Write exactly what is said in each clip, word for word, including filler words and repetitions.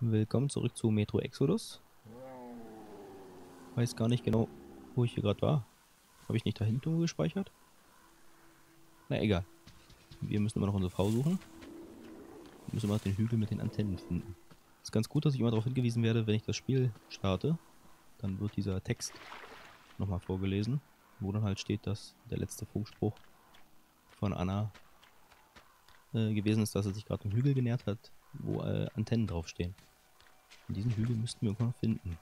Willkommen zurück zu Metro Exodus. Weiß gar nicht genau, wo ich hier gerade war. Habe ich nicht da hinten gespeichert? Na egal. Wir müssen immer noch unsere Frau suchen. Wir müssen immer noch den Hügel mit den Antennen finden. Es ist ganz gut, dass ich immer darauf hingewiesen werde, wenn ich das Spiel starte. Dann wird dieser Text nochmal vorgelesen, wo dann halt steht, dass der letzte Funkspruch von Anna äh, gewesen ist, dass er sich gerade einen Hügel genähert hat, wo äh, Antennen draufstehen. Und diesen Hügel müssten wir irgendwann noch finden.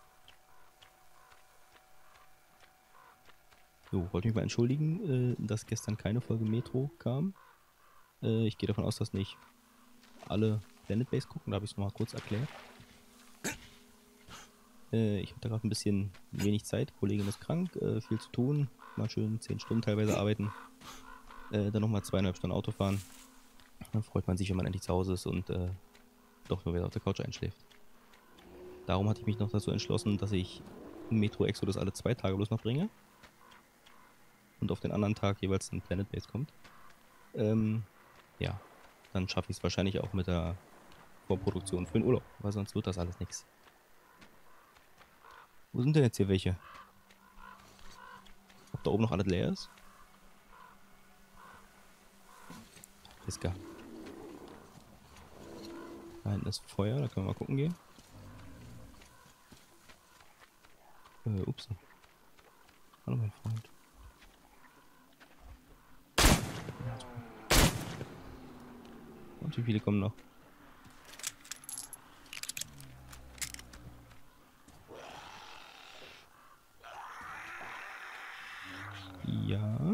So, wollte mich mal entschuldigen, äh, dass gestern keine Folge Metro kam. Äh, ich gehe davon aus, dass nicht alle Planet Base gucken, da habe ich es nochmal kurz erklärt. Äh, ich habe da gerade ein bisschen wenig Zeit, Kollegin ist krank, äh, viel zu tun, mal schön zehn Stunden teilweise arbeiten, äh, dann nochmal zweieinhalb Stunden Auto fahren. Dann freut man sich, wenn man endlich zu Hause ist und äh, doch nur wieder auf der Couch einschläft. Darum hatte ich mich noch dazu entschlossen, dass ich Metro Exodus alle zwei Tage bloß noch bringe. Und auf den anderen Tag jeweils ein Planet Base kommt. Ähm, ja, dann schaffe ich es wahrscheinlich auch mit der Vorproduktion für den Urlaub, weil sonst wird das alles nichts. Wo sind denn jetzt hier welche? Ob da oben noch alles leer ist? Fisker. Da hinten ist Feuer, da können wir mal gucken gehen. Äh, ups. Hallo mein Freund. Und wie viele kommen noch? Ja.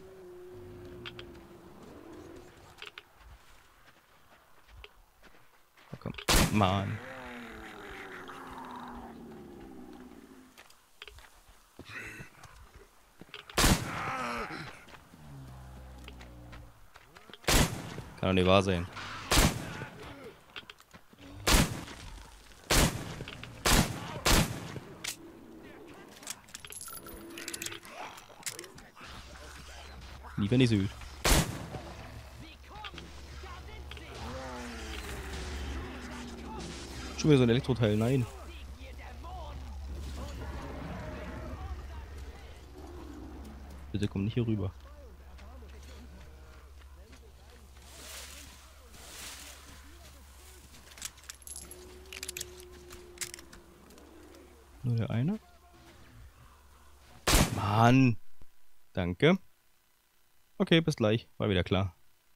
Oh, komm. Mann. Kann doch nicht wahr sein. Lieber nicht Süd. Schon wieder so ein Elektroteil, nein. Bitte komm nicht hier rüber. Nur der eine? Mann. Danke. Okay, bis gleich. War wieder klar.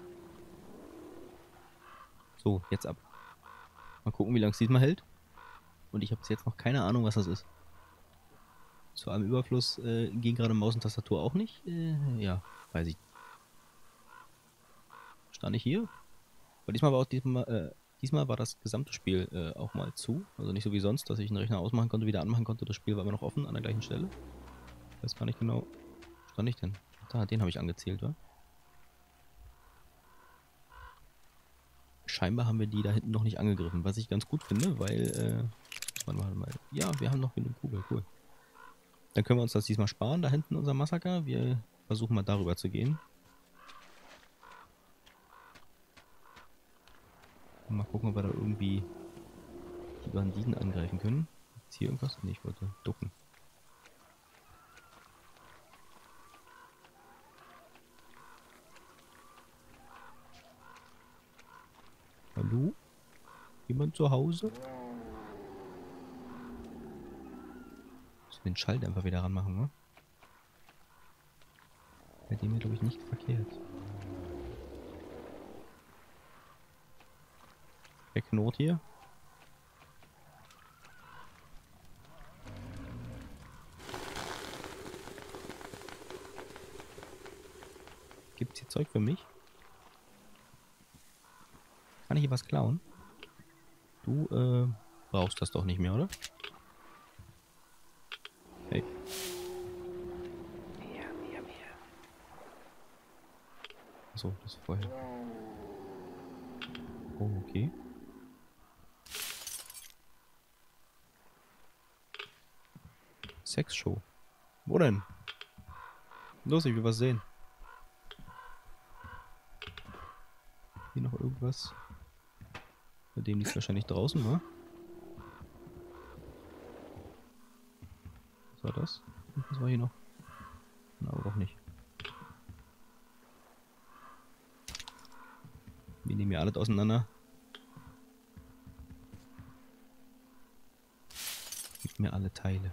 So, jetzt ab. Mal gucken, wie lange es diesmal hält. Und ich habe bis jetzt noch keine Ahnung, was das ist. Zu einem Überfluss äh, gehen gerade Maus und Tastatur auch nicht. Äh, ja, weiß ich. Stand ich hier? Aber diesmal war auch diesmal, äh, diesmal war das gesamte Spiel äh, auch mal zu. Also nicht so wie sonst, dass ich einen Rechner ausmachen konnte, wieder anmachen konnte. Das Spiel war immer noch offen an der gleichen Stelle. Ich weiß gar nicht genau. Wo stand ich denn? Da, den habe ich angezählt, wa? Scheinbar haben wir die da hinten noch nicht angegriffen, was ich ganz gut finde, weil, äh, warte mal, warte mal. Ja, wir haben noch genug Kugel, cool. Dann können wir uns das diesmal sparen, da hinten unser Massaker. Wir versuchen mal darüber zu gehen. Mal gucken, ob wir da irgendwie die Banditen angreifen können. Ist hier irgendwas? Nee, ich wollte ducken. Hallo? Jemand zu Hause? Muss den Schalldämpfer wieder ranmachen, ne? Bei dem hier, glaube ich, nicht verkehrt. Wer knurrt hier? Gibt's hier Zeug für mich? Kann ich hier was klauen? Du, äh, brauchst das doch nicht mehr, oder? Hey. Mehr, mehr, mehr. Achso, das ist vorher. Oh, okay. Sexshow. Wo denn? Los, ich will was sehen. Hier noch irgendwas? Bei dem liegt wahrscheinlich draußen, wa? war das? Was war hier noch? Na, aber doch nicht. Wir nehmen ja alles auseinander. Gib mir alle Teile.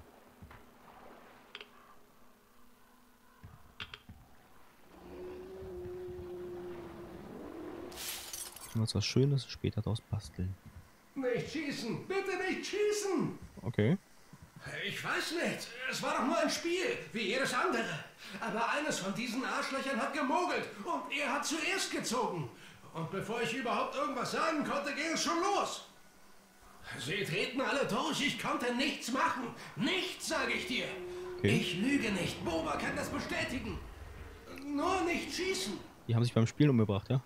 Können wir uns was Schönes später daraus basteln. Nicht schießen! Bitte nicht schießen! Okay. Ich weiß nicht. Es war doch nur ein Spiel, wie jedes andere. Aber eines von diesen Arschlöchern hat gemogelt und er hat zuerst gezogen. Und bevor ich überhaupt irgendwas sagen konnte, ging es schon los. Sie treten alle durch. Ich konnte nichts machen. Nichts, sage ich dir. Okay. Ich lüge nicht. Boba kann das bestätigen. Nur nicht schießen. Die haben sich beim Spielen umgebracht, ja?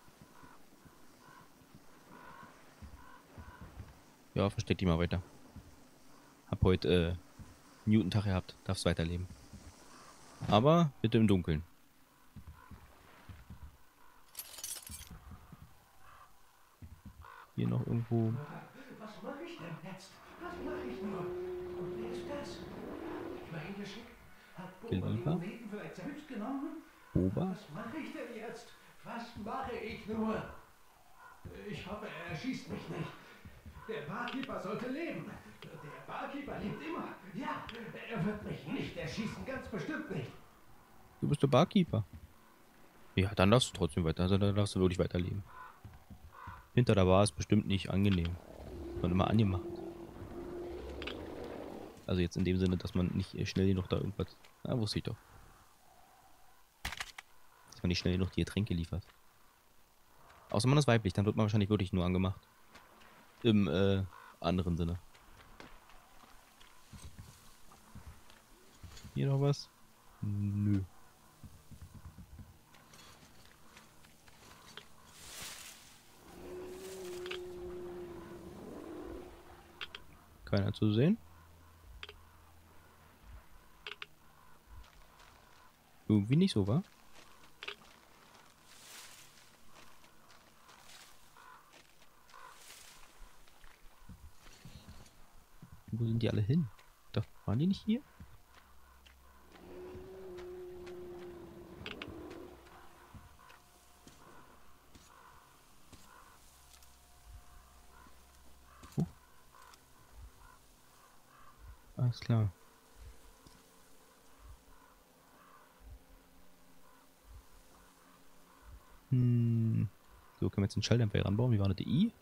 Ja, versteck die mal weiter. Hab heute äh, Newton-Tag gehabt. Darfst weiterleben. Aber bitte im Dunkeln. Hier noch irgendwo. Was mache ich denn jetzt? Was mache ich nur? Und wer ist das? Ich war hingeschickt. Hat Boba die Geliefer? Moneten vielleicht selbst genommen? Boba? Was mache ich denn jetzt? Was mache ich nur? Ich hoffe, er erschießt mich nicht. Der Barkeeper sollte leben. Der Barkeeper lebt immer. Ja, er wird mich nicht erschießen, ganz bestimmt nicht. Du bist der Barkeeper. Ja, dann darfst du trotzdem weiter. Also dann darfst du wirklich weiterleben. Hinter der Bar ist bestimmt nicht angenehm. Sondern immer angemacht. Also jetzt in dem Sinne, dass man nicht schnell genug da irgendwas... Ah, wusste ich doch. Dass man nicht schnell genug die Getränke liefert. Außer man ist weiblich, dann wird man wahrscheinlich wirklich nur angemacht. Im äh, anderen Sinne. Hier noch was? Nö. Keiner zu sehen. Irgendwie nicht so, wa? Wo sind die alle hin? Da waren die nicht hier? Oh. Alles klar. Hm. So, können wir jetzt den Schalldämpfer hier ranbauen. Wie war das? Die I?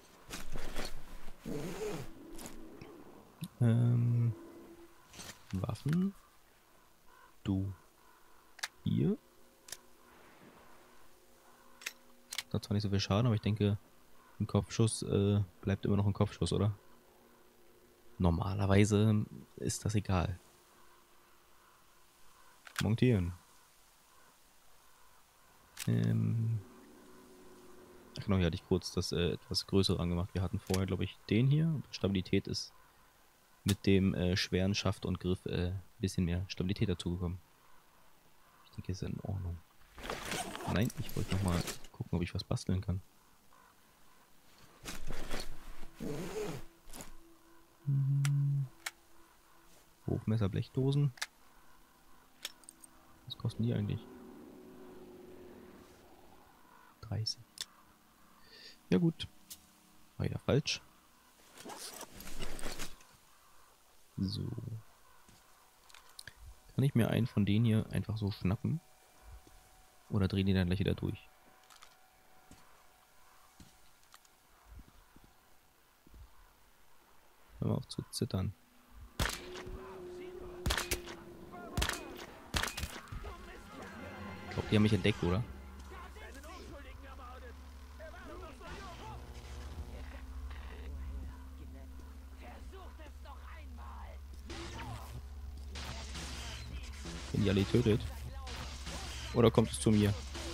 Ähm. Waffen. Du. Hier. Das hat zwar nicht so viel Schaden, aber ich denke, ein Kopfschuss äh, bleibt immer noch ein Kopfschuss, oder? Normalerweise ist das egal. Montieren. Ähm. Ach genau, hier hatte ich kurz das äh, etwas größere angemacht. Wir hatten vorher, glaube ich, den hier. Stabilität ist mit dem äh, schweren Schaft und Griff äh, ein bisschen mehr Stabilität dazugekommen. Ich denke, ist in Ordnung. Nein, ich wollte nochmal gucken, ob ich was basteln kann. Hm. Wurfmesser, Blechdosen. Was kosten die eigentlich? dreißig. Ja gut. War ja falsch. So. Kann ich mir einen von denen hier einfach so schnappen? Oder drehen die dann gleich wieder durch? Hör mal auf zu zittern. Ich glaube, die haben mich entdeckt, oder? Wenn die alle tötet. Oder kommt es zu mir?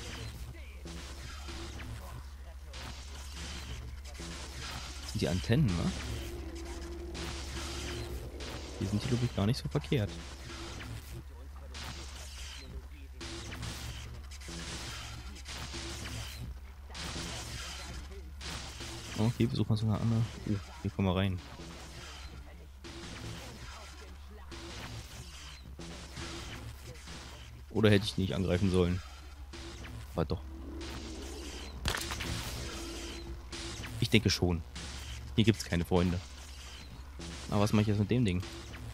Das sind die Antennen, ne? Die sind hier, glaube ich, gar nicht so verkehrt. Okay, wir suchen uns eine andere. Oh, hier kommen wir rein. Oder hätte ich die nicht angreifen sollen? Aber doch. Ich denke schon. Hier gibt es keine Freunde. Aber was mache ich jetzt mit dem Ding?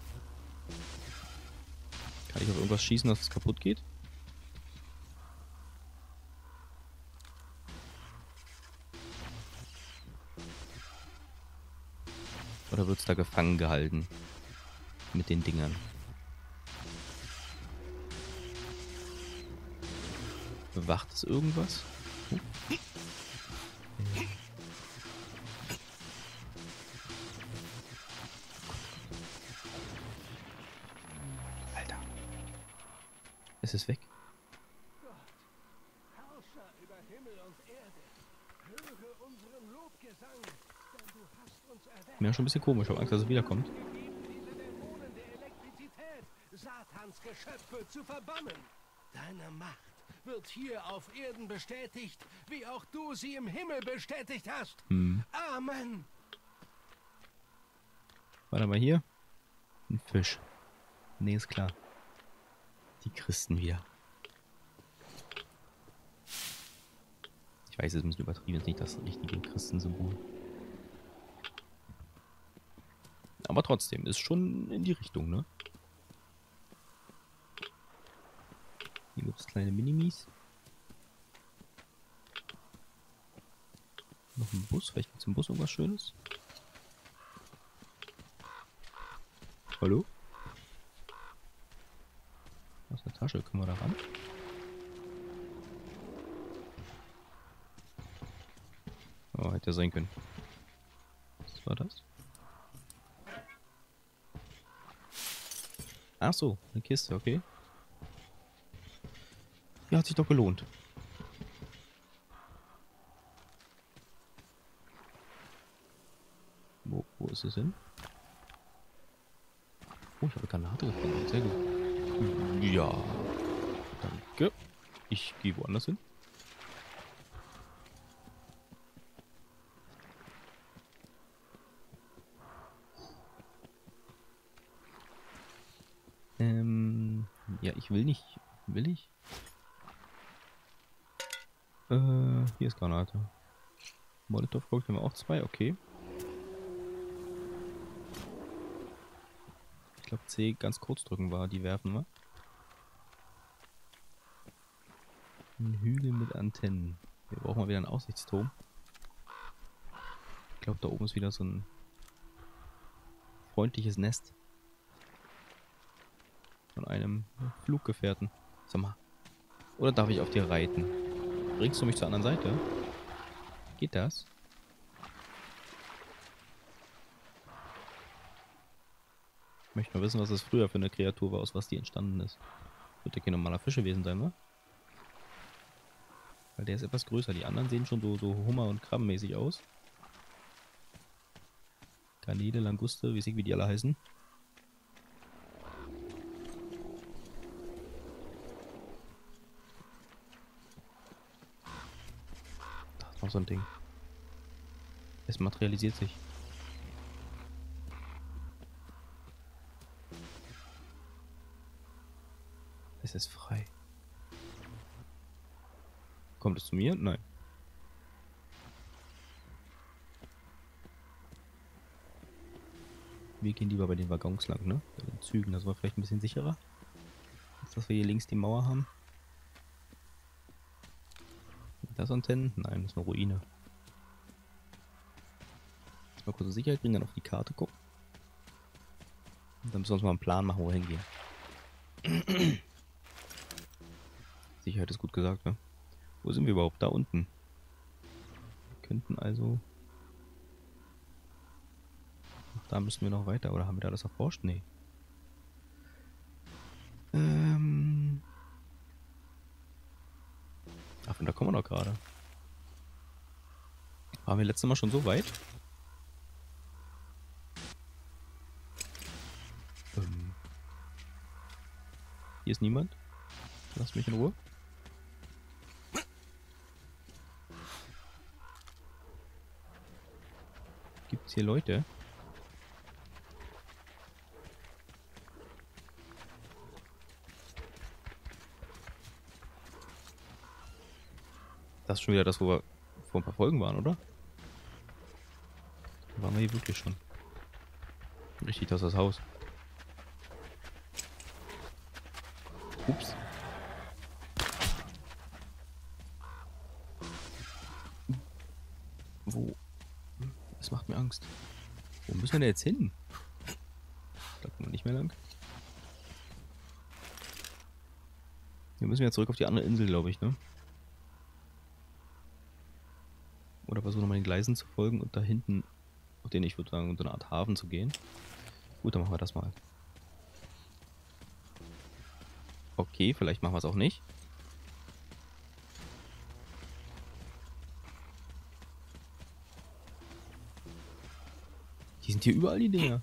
Kann ich auf irgendwas schießen, dass es kaputt geht? Oder wird es da gefangen gehalten? Mit den Dingern. Bewacht es irgendwas? Oh. Alter. Es ist weg. Gott, Herrscher über Himmel und Erde, höre unseren Lobgesang, denn du hast uns erweckt. Mir schon ein bisschen komisch, ich habe Angst, dass es wiederkommt. Diese Dämonen der Elektrizität, Satans Geschöpfe zu verbannen. Deine Macht wird hier auf Erden bestätigt, wie auch du sie im Himmel bestätigt hast. Hm. Amen. Warte mal hier. Ein Fisch. Nee, ist klar. Die Christen wieder. Ich weiß, es ist ein bisschen übertrieben, ist nicht das richtige Christensymbol. Aber trotzdem, ist schon in die Richtung, ne? Hier gibt es kleine Minimis. Noch ein Bus, vielleicht gibt es im Bus irgendwas Schönes. Hallo? Aus der Tasche, können wir da ran? Oh, hätte ja sein können. Was war das? Ach so, eine Kiste, okay. Ja, hat sich doch gelohnt. Wo, wo ist es hin? Oh, ich habe eine Granate gefunden. Sehr gut. Ja. Danke. Ich gehe woanders hin. Ähm, ja, ich will nicht. Will ich? Äh, hier ist Granate. Molotov, glaube ich, haben wir auch zwei, okay. Ich glaube, C ganz kurz drücken war, die werfen wir. Ein Hügel mit Antennen. Wir brauchen mal wieder einen Aussichtsturm. Ich glaube, da oben ist wieder so ein freundliches Nest. Von einem Fluggefährten. Sag mal. Oder darf ich auf dir reiten? Bringst du mich zur anderen Seite? Geht das? Ich möchte mal wissen, was das früher für eine Kreatur war, aus was die entstanden ist. Wird ja kein normaler Fisch gewesen sein, ne? Weil der ist etwas größer. Die anderen sehen schon so, so Hummer- und Krabbenmäßig aus. Garnele, Languste, wie, wie die alle heißen. Da ist noch so ein Ding. Es materialisiert sich. Es ist frei. Kommt es zu mir? Nein. Wir gehen lieber bei den Waggons lang, ne? Bei den Zügen, das war vielleicht ein bisschen sicherer. Als dass wir hier links die Mauer haben. Das Antennen? Nein, das ist eine Ruine. Mal kurze Sicherheit bringen, dann auf die Karte gucken. Und dann müssen wir uns mal einen Plan machen, wo wir hingehen. Sicherheit ist gut gesagt, ne? Wo sind wir überhaupt? Da unten. Wir könnten also... Ach, da müssen wir noch weiter. Oder haben wir da das erforscht? Nee. Ähm... Ach, und da kommen wir noch gerade. Waren wir letztes Mal schon so weit? Ähm... Hier ist niemand. Lass mich in Ruhe. Gibt's hier Leute? Das ist schon wieder das, wo wir vor ein paar Folgen waren, oder? Da waren wir hier wirklich schon. Richtig, das ist das Haus. Ups. Wo? Das macht mir Angst. Wo müssen wir denn jetzt hin? Ich glaube nicht mehr lang. Wir müssen ja zurück auf die andere Insel, glaube ich, ne? Oder versuchen nochmal den Gleisen zu folgen und da hinten, auf den ich würde sagen, unter eine Art Hafen zu gehen. Gut, dann machen wir das mal. Okay, vielleicht machen wir es auch nicht. Die sind hier überall, die Dinger.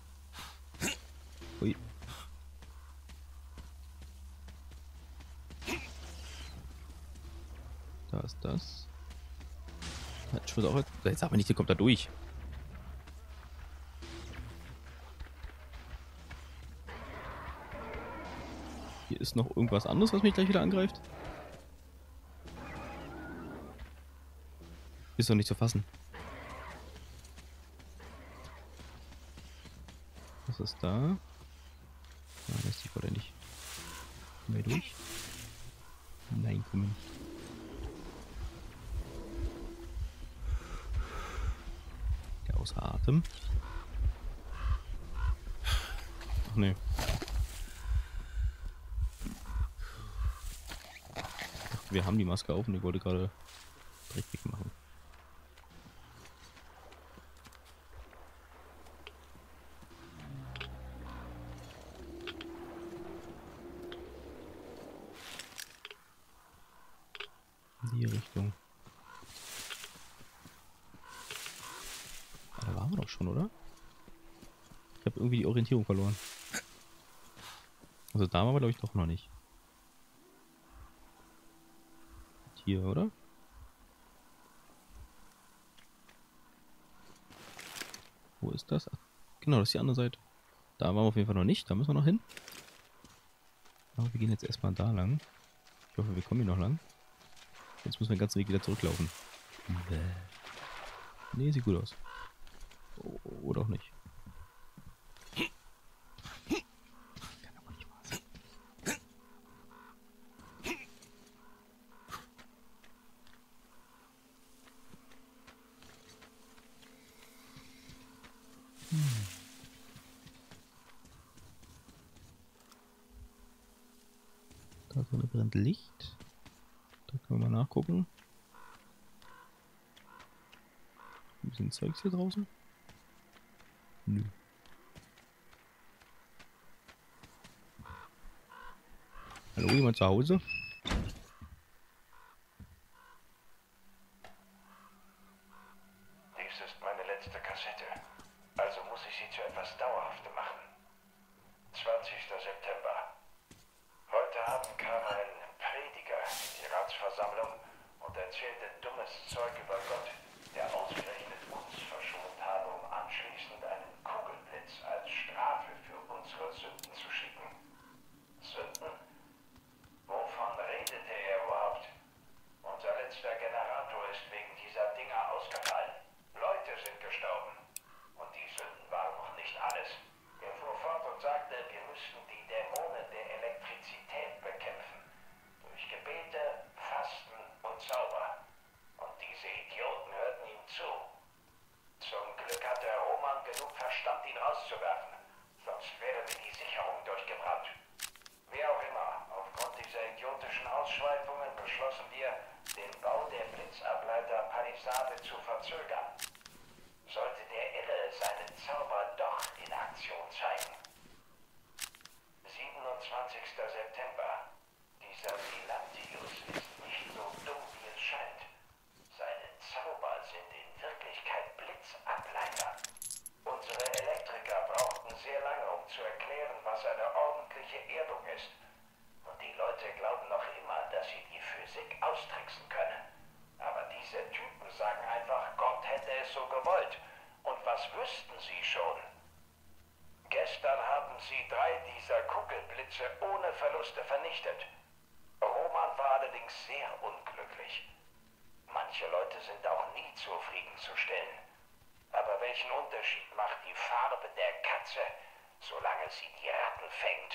Ui. Da ist das. Ich muss auch jetzt. Jetzt aber nicht, der kommt da durch. Hier ist noch irgendwas anderes, was mich gleich wieder angreift. Ist doch nicht zu fassen. Was ist da? Ah, lässt sich vor der nicht. Kommen wir durch? Nein, komm nicht. Der außer Atem. Ach ne. Wir haben die Maske auf und ich wollte gerade Dreck wegmachen. In die Richtung. Ah, da waren wir doch schon, oder? Ich habe irgendwie die Orientierung verloren. Also da waren wir, glaube ich, doch noch nicht. Hier, oder? Wo ist das? Ach, genau, das ist die andere Seite. Da waren wir auf jeden Fall noch nicht. Da müssen wir noch hin. Aber wir gehen jetzt erstmal da lang. Ich hoffe, wir kommen hier noch lang. Jetzt müssen wir den ganzen Weg wieder zurücklaufen. Nee, sieht gut aus. O oder auch nicht. Kann aber nicht wahr sein. Hm. Da vorne brennt Licht. Da können wir mal nachgucken. Ein bisschen Zeugs hier draußen. Nö. Hallo, jemand zu Hause? Dies ist meine letzte Kassette. Also muss ich sie zu etwas Dauerhaftem machen. zwanzigster September. Heute Abend kam ein Prediger in die Ratsversammlung und erzählte dummes Zeug über Gott, der ausgerechnet uns verschont habe, um anschließend einen Kugelblitz als Strafe für unsere Sünden zu schicken. Sünden? Wovon redete er überhaupt? Unser letzter Generator ist wegen dieser Dinger ausgefallen. Leute sind gestorben. Und die Sünden waren noch nicht alles. Er fuhr fort und sagte, wir müssten die Dämonen der Elektrizität bekämpfen. Durch Gebete, Fasten und Zauber. Und diese Idioten hörten ihm zu. Zum Glück hatte Roman genug Verstand, ihn rauszuwerfen. Sonst wäre mir die Sicherung durchgebrannt. Wie auch immer, aufgrund dieser idiotischen Ausschweifungen beschlossen wir, den Bau der Blitzableiter Palisade zu verzögern. Sollte der Irre seinen Zauber doch in Aktion zeigen. siebenundzwanzigster September. Dieser Philantius ist nicht so dumm, wie es scheint. Seine Zauber sind in Wirklichkeit Blitzableiter. Unsere Elektriker brauchten sehr lange, um zu erklären, was eine ordentliche Erdung ist. Und die Leute glauben noch immer, dass sie die Physik austricksen können. Aber diese Typen sagen einfach, Gott hätte es so gewollt. Und was wüssten sie schon? Gestern haben sie drei dieser Kugelblitze ohne Verluste vernichtet. Roman war allerdings sehr unglücklich. Manche Leute sind auch nie zufriedenzustellen. Aber welchen Unterschied macht die Farbe der Katze, solange sie die Ratten fängt?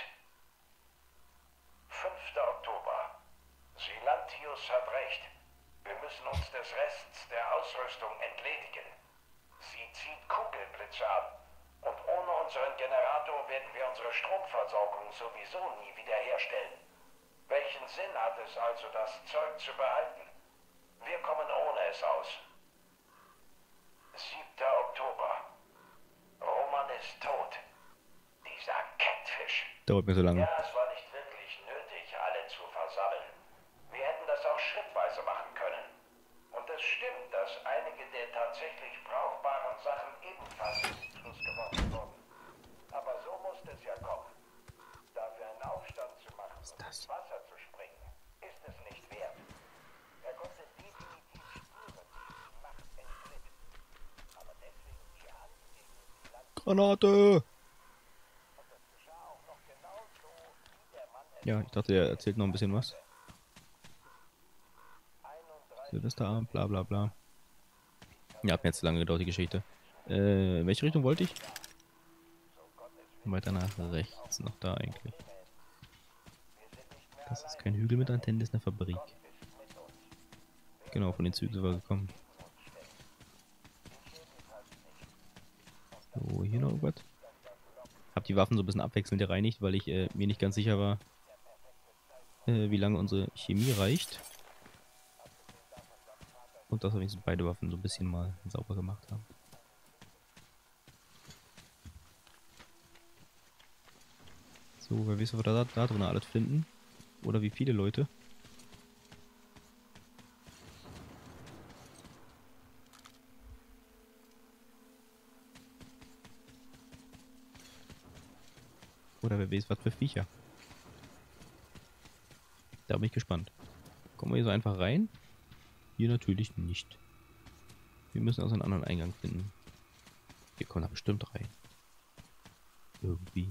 fünfter Oktober. Silantius hat recht. Wir müssen uns des Rests der Ausrüstung entledigen. Sie zieht Kugelblitze ab. Und ohne unseren Generator werden wir unsere Stromversorgung sowieso nie wiederherstellen. Welchen Sinn hat es also, das Zeug zu behalten? Wir kommen ohne es aus. siebter Oktober. Roman ist tot. Dieser Catfish. Dauert mir so lange. Ja, es war nicht wirklich nötig, alle zu versammeln. Wir hätten das auch schrittweise machen können. Und es stimmt, dass einige der tatsächlich brauchbaren Sachen ebenfalls in den Fluss geworfen wurden. Aber so musste es ja kommen. Dafür einen Aufstand zu machen und ins Wasser zu springen, ist es nicht wert. Er konnte definitiv spüren, wie die Macht entglitt. Aber deswegen die Hand gegen die Land. Granate! Und das geschah auch noch genauso, wie der Mann es Ja, ich dachte, er erzählt noch ein bisschen was. Silvesterabend, bla bla bla. Ja, hat mir jetzt zu lange gedauert, die Geschichte. Äh, in welche Richtung wollte ich? Weiter nach rechts, noch da eigentlich. Das ist kein Hügel mit Antennen, das ist eine Fabrik. Genau, von den Zügen sind wir gekommen. So, hier noch irgendwas. Hab die Waffen so ein bisschen abwechselnd gereinigt, weil ich äh, mir nicht ganz sicher war, äh, wie lange unsere Chemie reicht. Und dass wir wenigstens beide Waffen so ein bisschen mal sauber gemacht haben. So, wer weiß, ob wir da, da drin alles finden. Oder wie viele Leute. Oder wer weiß, was für Viecher. Da bin ich gespannt. Kommen wir hier so einfach rein? Hier natürlich nicht. Wir müssen also einen anderen Eingang finden. Wir kommen da bestimmt rein. Irgendwie.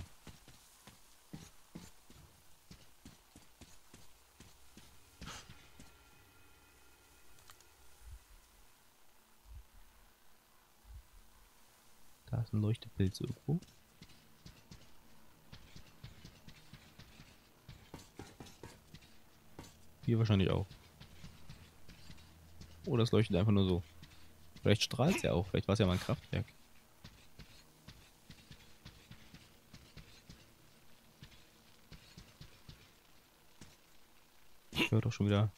Da ist ein Leuchtepilz irgendwo. Hier wahrscheinlich auch. Oder es leuchtet einfach nur so. Vielleicht strahlt es ja auch. Vielleicht war es ja mal ein Kraftwerk. Ich höre doch schon wieder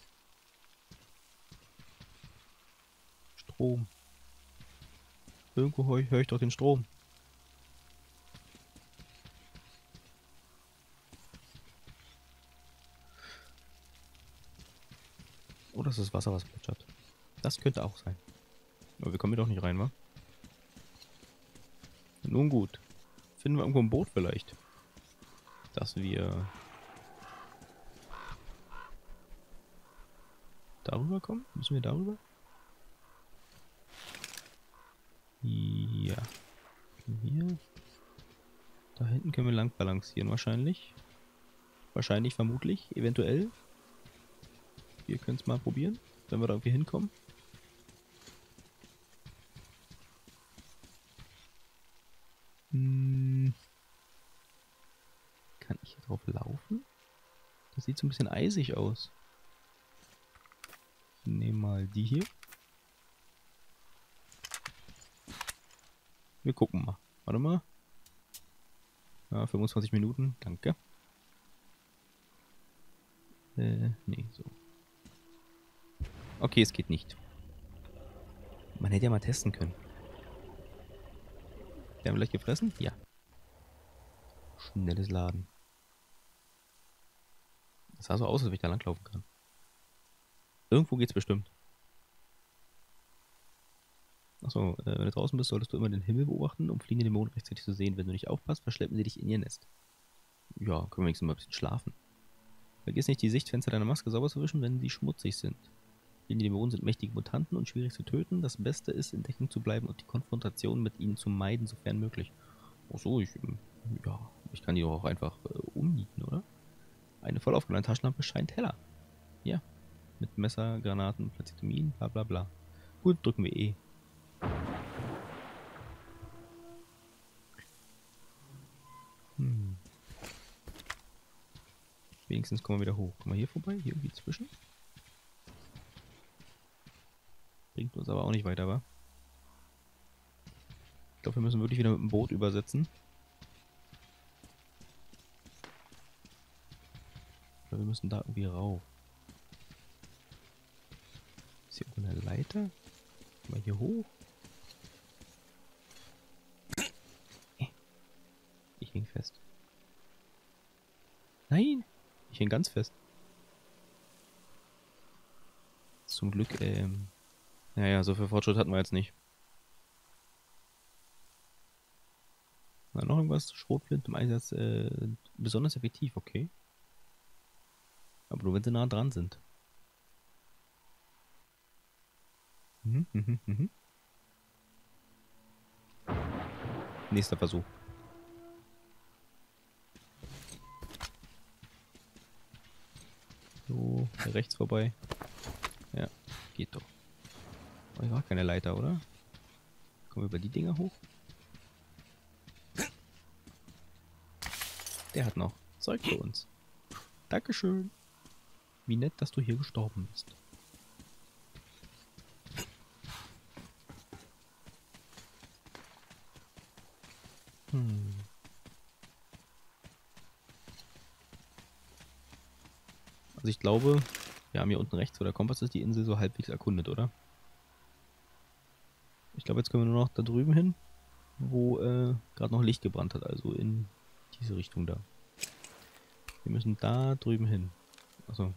Strom. Irgendwo höre ich, hör ich doch den Strom. Oder ist das Wasser, was plätschert? Das könnte auch sein. Aber wir kommen hier doch nicht rein, wa? Nun gut. Finden wir irgendwo ein Boot vielleicht? Dass wir darüber kommen? Müssen wir darüber? Ja. Hier. Da hinten können wir lang balancieren wahrscheinlich. Wahrscheinlich, vermutlich, eventuell. Wir können es mal probieren, wenn wir da irgendwie hinkommen. Hm. Kann ich hier drauf laufen? Das sieht so ein bisschen eisig aus. Ich nehme mal die hier. Wir gucken mal. Warte mal. Ja, fünfundzwanzig Minuten. Danke. Äh, nee, so. Okay, es geht nicht. Man hätte ja mal testen können. Wir haben gleich gefressen? Ja. Schnelles Laden. Das sah so aus, als wenn ich da langlaufen kann. Irgendwo geht's bestimmt. Achso, äh, wenn du draußen bist, solltest du immer den Himmel beobachten, um fliegende Dämonen rechtzeitig zu sehen. Wenn du nicht aufpasst, verschleppen sie dich in ihr Nest. Ja, können wir wenigstens mal ein bisschen schlafen. Vergiss nicht, die Sichtfenster deiner Maske sauber zu wischen, wenn sie schmutzig sind. Die Dämonen sind mächtige Mutanten und schwierig zu töten. Das Beste ist, in Deckung zu bleiben und die Konfrontation mit ihnen zu meiden, sofern möglich. Achso, ich, ja, ich kann die doch auch einfach äh, umnieten, oder? Eine voll aufgeladene Taschenlampe scheint heller. Ja, Mit Messer, Granaten, platzierte Minen, bla bla bla. Gut, drücken wir E. Hm. Wenigstens kommen wir wieder hoch. Kommen wir hier vorbei? Hier irgendwie zwischen? Bringt uns aber auch nicht weiter, wa? Ich glaube, wir müssen wirklich wieder mit dem Boot übersetzen. Oder wir müssen da irgendwie rauf. Ist hier irgendwo eine Leiter? Mal hier hoch. Ich häng fest. Nein! Ich häng ganz fest. Zum Glück, ähm... Naja, so viel Fortschritt hatten wir jetzt nicht. Na, noch irgendwas? Schrotflint im Einsatz, äh, besonders effektiv, okay. Aber nur wenn sie nah dran sind. Mhm, mhm, mhm. Nächster Versuch. So, rechts vorbei. Ja, geht doch. Aber hier war keine Leiter, oder? Kommen wir über die Dinger hoch? Der hat noch Zeug für uns. Dankeschön. Wie nett, dass du hier gestorben bist. Hm. Also ich glaube, wir haben hier unten rechts, wo der Kompass ist, die Insel so halbwegs erkundet, oder? Ich glaube, jetzt können wir nur noch da drüben hin, wo äh, gerade noch Licht gebrannt hat, also in diese Richtung da. Wir müssen da drüben hin. Achso.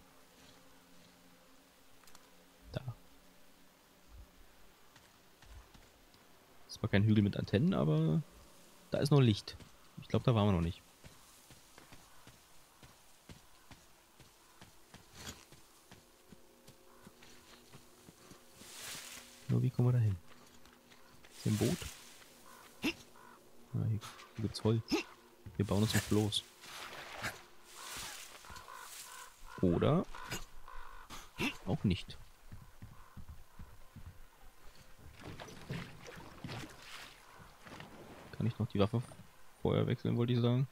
Da. Das war kein Hügel mit Antennen, aber da ist noch Licht. Ich glaube, da waren wir noch nicht. Nur wie kommen wir da hin? Ist hier ein Boot? Ah, hier, hier gibt's Holz. Wir bauen uns ein Floß. Oder auch nicht. Kann ich noch die Waffe vorher wechseln, wollte ich sagen.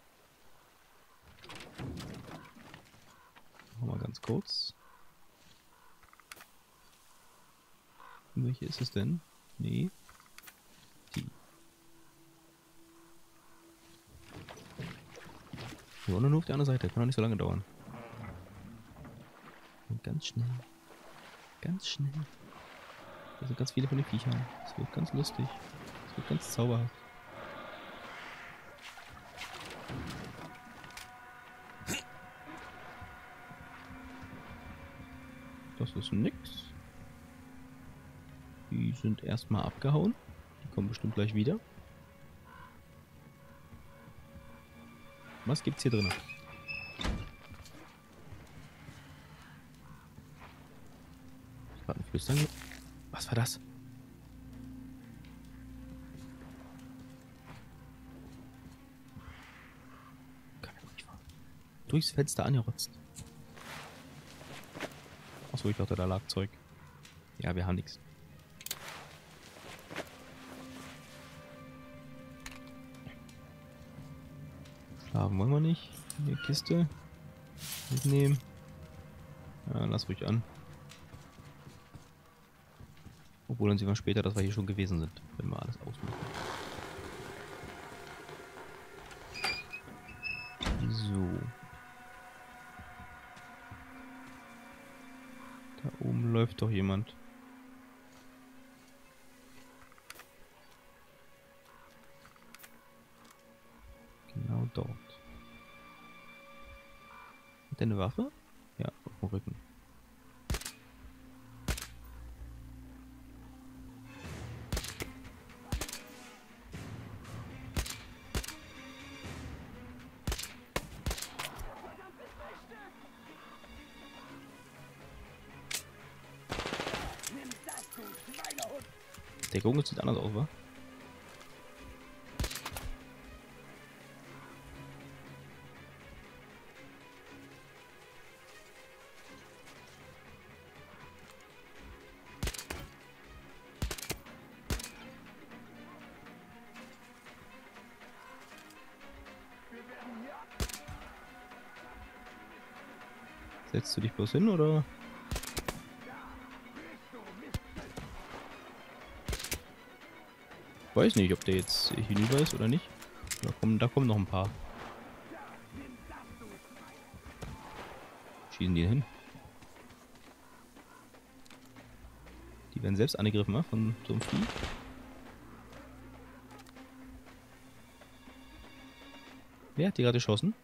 Machen wir ganz kurz. Welche ist es denn? Nee. Die. Wir wollen nur auf die andere Seite. Kann doch nicht so lange dauern. Und ganz schnell. Ganz schnell. Da sind ganz viele von den Viechern. Es wird ganz lustig. Es wird ganz zauberhaft. Das ist nix. Die sind erstmal abgehauen. Die kommen bestimmt gleich wieder. Was gibt's hier drin? Ich hab ein Flüstern. Was war das? Kann ja nicht wahr. Durchs Fenster angerotzt. Achso, ich dachte, da lag Zeug. Ja, wir haben nichts. Schlafen wollen wir nicht. Die Kiste mitnehmen. Ja, lass ruhig an. Obwohl, dann sehen wir später, dass wir hier schon gewesen sind, wenn wir alles ausmachen. So. Da oben läuft doch jemand. Genau dort. Hat der eine Waffe? Ja, auf dem Rücken. Der Junge sieht anders aus, wa? Setzt du dich bloß hin, oder? Ich weiß nicht, ob der jetzt hinüber ist oder nicht. Da kommen, da kommen noch ein paar. Schießen die hin? Die werden selbst angegriffen, ne? Von so einem Vieh. Wer hat die gerade geschossen?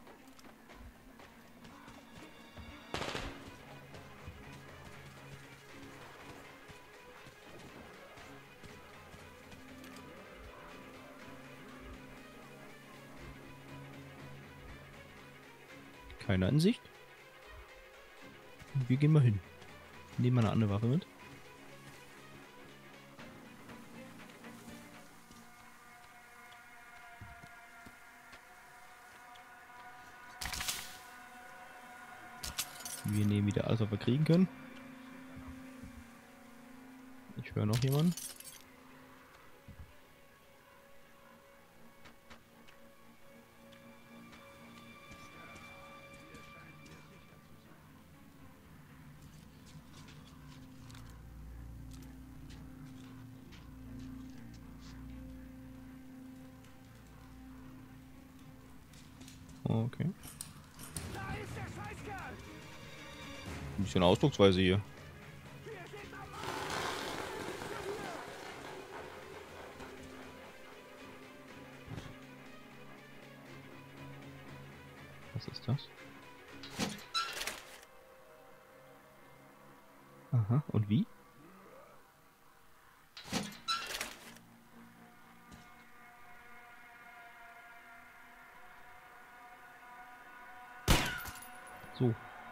Keine Ansicht. Wir gehen mal hin. Nehmen wir eine andere Waffe mit. Wir nehmen wieder alles, was wir kriegen können. Ich höre noch jemanden. Okay. Ein bisschen Ausdrucksweise hier. Was ist das? Aha, und wie? So.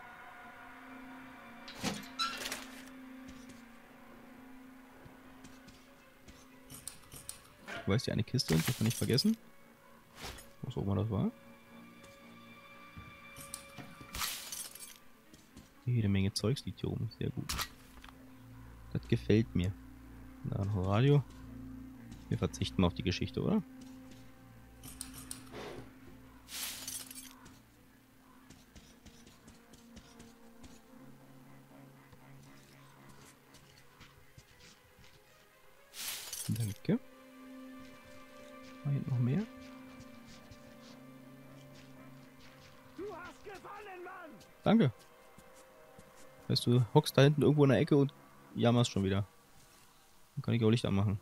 Du weißt ja, eine Kiste, das wir nicht vergessen. Was auch immer das war. Jede Menge Zeugs liegt hier oben. Sehr gut. Das gefällt mir. Da noch Radio. Wir verzichten mal auf die Geschichte, oder? Danke. War hier noch mehr? Du hast gewonnen, Mann! Danke. Weißt du, hockst da hinten irgendwo in der Ecke und jammerst schon wieder. Dann kann ich auch Licht anmachen.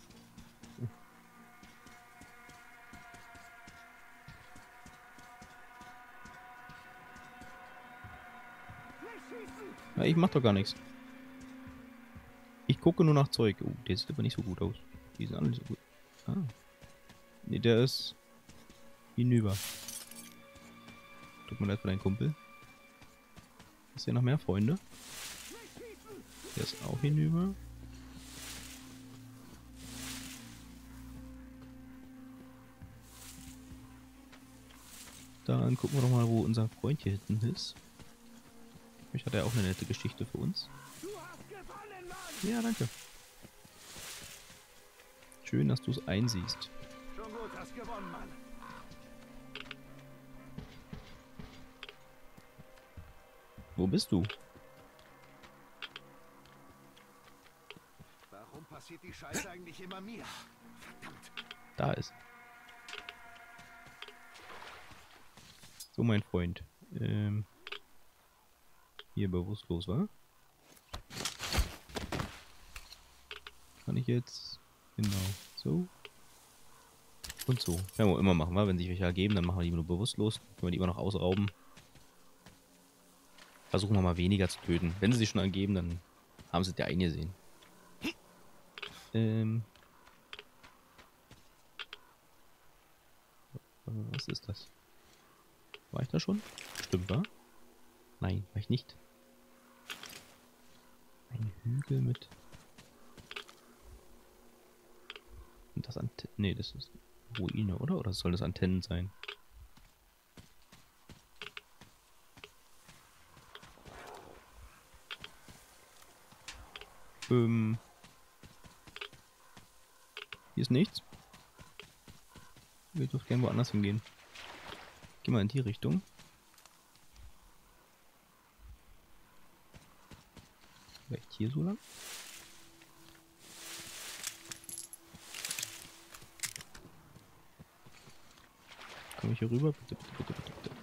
Ja, ich mach doch gar nichts. Ich gucke nur nach Zeug. Oh, der sieht aber nicht so gut aus. Die sind alle nicht so gut. Ah. Ne, der ist hinüber. Tut mir leid für deinen Kumpel. Ist hier noch mehr Freunde? Der ist auch hinüber. Dann gucken wir doch mal, wo unser Freund hier hinten ist. Vielleicht hat er auch eine nette Geschichte für uns. Ja, danke. Schön, dass du es einsiehst. Schon gut, hast gewonnen, Mann. Wo bist du? Warum passiert die Scheiße eigentlich immer mir? Verdammt. Da ist. So, mein Freund. Ähm, hier bewusstlos, wa? Kann ich jetzt... Genau. So. Und so. Können wir immer machen, wa? Wenn sich welche ergeben, dann machen wir die nur bewusstlos. Können wir die immer noch ausrauben. Versuchen wir mal weniger zu töten. Wenn sie sich schon ergeben, dann haben sie es ja eingesehen. Ähm... Was ist das? War ich da schon? Stimmt, wa? Nein, war ich nicht. Ein Hügel mit... Und das Antennen... Nee, das ist Ruine, oder? Oder soll das Antennen sein? Ähm... Hier ist nichts. Ich würde doch gerne woanders hingehen. Geh mal in die Richtung. hier so lang? Komme ich hier rüber? Bitte, bitte, bitte, bitte, bitte.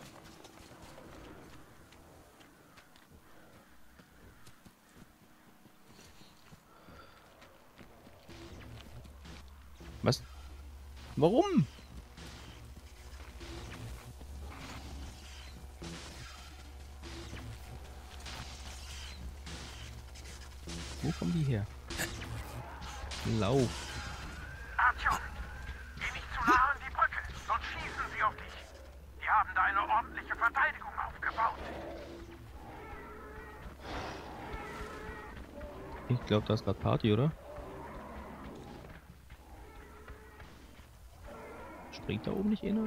Was? Warum? Wo kommen die her? Lauf. Artyom, geh nicht zu nah an die Brücke, sonst schießen sie auf dich. Die haben da eine ordentliche Verteidigung aufgebaut. Ich glaube, da ist gerade Party, oder? Springt da oben nicht einer?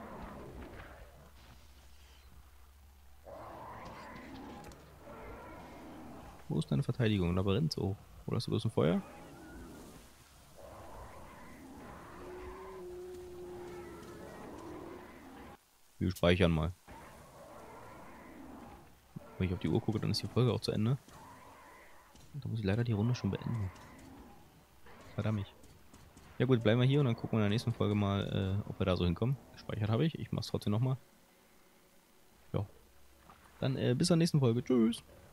Wo ist deine Verteidigung? Da brennt so. Oder hast du bloß ein Feuer? Wir speichern mal. Wenn ich auf die Uhr gucke, dann ist die Folge auch zu Ende. Und da muss ich leider die Runde schon beenden. Verdammt. Ja gut, bleiben wir hier und dann gucken wir in der nächsten Folge mal, äh, ob wir da so hinkommen. Gespeichert habe ich. Ich mache es trotzdem nochmal. Ja. Dann äh, bis zur nächsten Folge. Tschüss.